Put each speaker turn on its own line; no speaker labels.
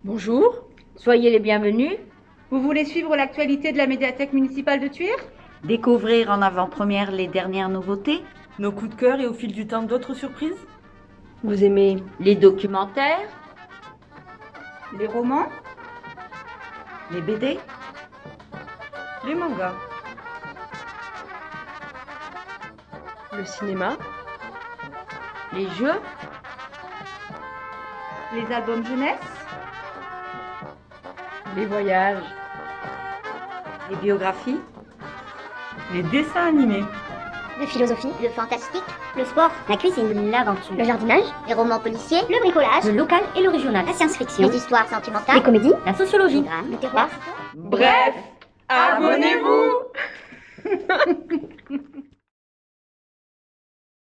Bonjour, soyez les bienvenus.
Vous voulez suivre l'actualité de la médiathèque municipale de Tuire?
Découvrir en avant-première les dernières nouveautés?
Nos coups de cœur et au fil du temps d'autres surprises?
Vous aimez les documentaires,
Les romans?
Les BD?
Les mangas?
le cinéma,
Les jeux? Les albums jeunesse?
les voyages,
Les biographies?
Les dessins animés?
De philosophie, le fantastique, le sport, la cuisine, l'aventure, le jardinage, les romans policiers, le bricolage, le local et le régional, la science-fiction, les histoires sentimentales, les comédies, la sociologie, le drame, le terroir.
Bref, abonnez-vous.